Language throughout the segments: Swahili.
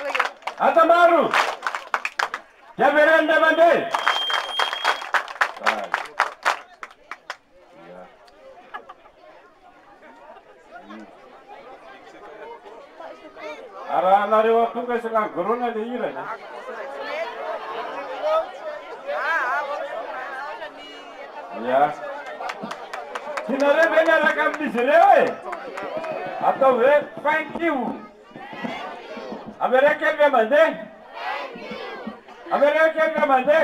Atamaru. Ya veranda mande. Ara nari waktu ke sekarang corona di Iran. Ya. Sinare bena rakam di sini. Atau thank you. Abere kelme mande. Abere kelme mande.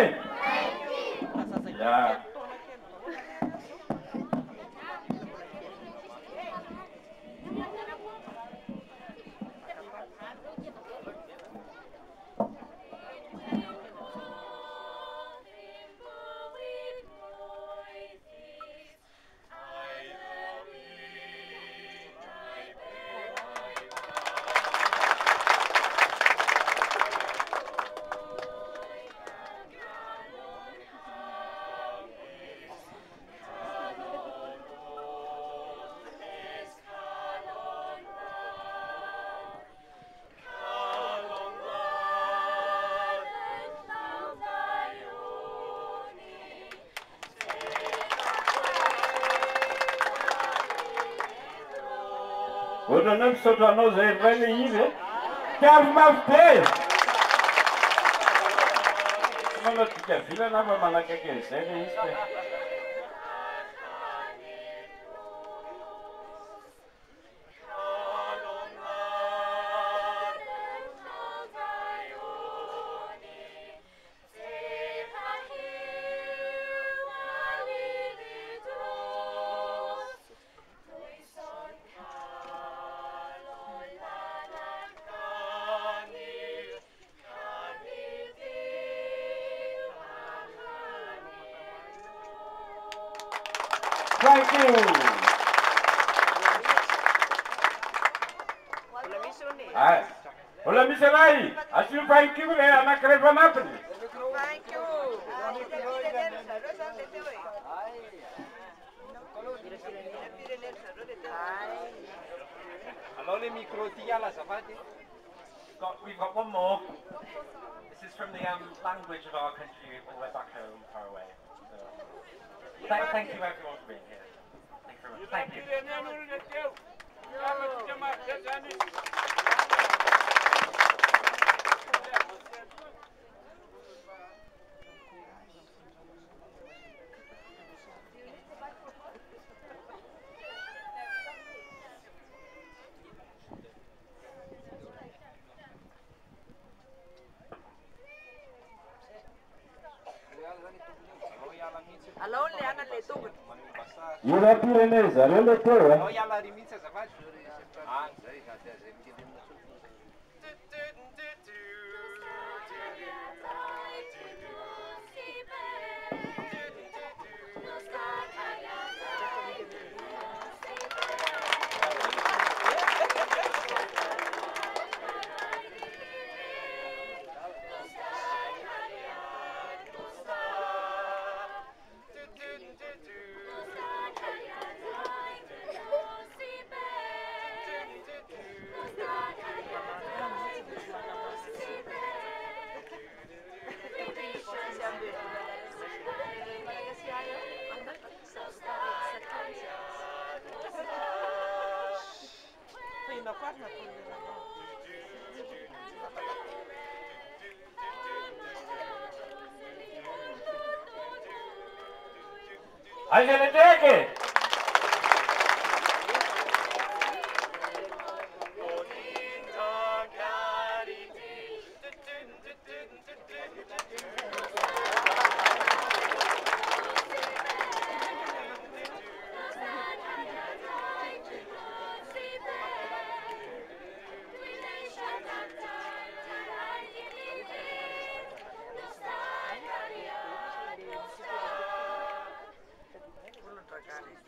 Ya. Udah nem sudah no zervele ini, kau mampu. Mana tiga film apa mana kekeh seni ini. Thank you. Hola misalai, asyik thank you le anak kerja apa ni? Thank you. Hello, le micro tiga la safati. We've got one more. This is from the language of our country all the way back home, far away. So, thank you everyone for being here. Thank you very much. Thank you. Alô, Leana Letuga. Yura Pirenez, are le teu, Oh, ya la rimința să faci? Ah, zăi, ca de azi, mi-e din Hai să le trece! Voluntar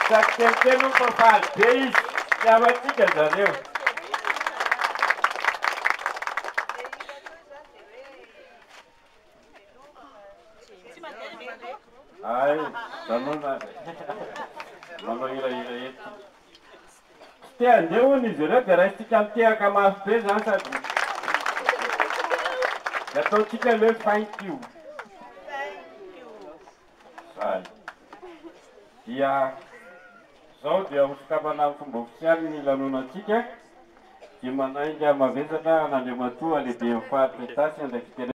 Sady kelikely ho fa faly be izy. Tiavatsika zareo. Ay, tanona. Manao hirahira eto. Tsy te handeha hono izy ireo dia raisitsika mitehaka mafy be zany sady. Dia ataontsika hoe thank you. Zay. Dia zao dia hosokafana amin'ny fomba ofisialy ny lanonantsika. Dia manainga mavesana an'Andriamatoa lehibe amin'ny fahatretsasy andraikitra